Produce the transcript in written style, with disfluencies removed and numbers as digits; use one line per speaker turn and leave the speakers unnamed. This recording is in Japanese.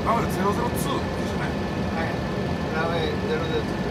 ラウェイ002ですね。
はい。ラウェイ002。